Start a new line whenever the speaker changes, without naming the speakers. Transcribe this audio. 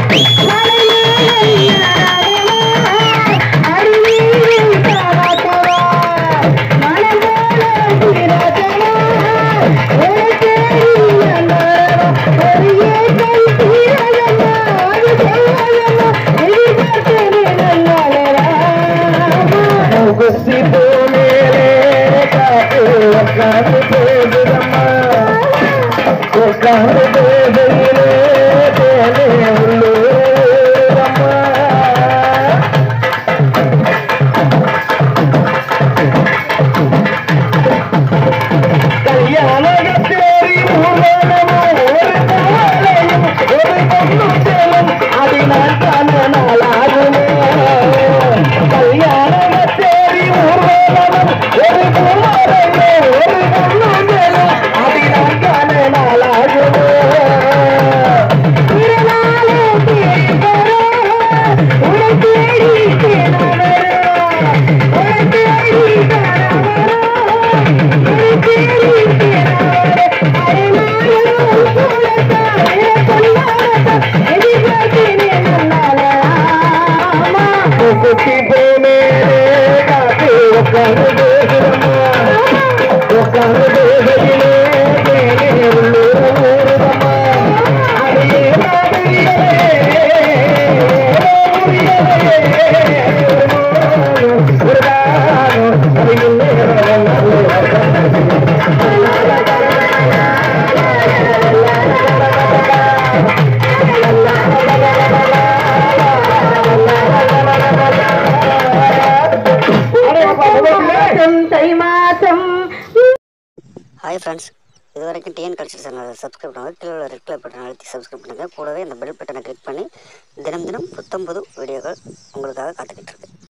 Hi friends, இது வரைக்கும் TN culture சேனலை சப்ஸ்கிரைப் பண்ணுங்கள். கீழே உள்ள ரெட் கலர் பட்டனை அழுத்தி சப்ஸ்கிரைப் பண்ணுங்கள். கூடவே இந்த பெல் பட்டனை கிளிக் பண்ணி தினம் தினம் புத்தம் புது வீடியோக்கள் உங்களுக்காக காத்துக்கிட்டு இருக்கு.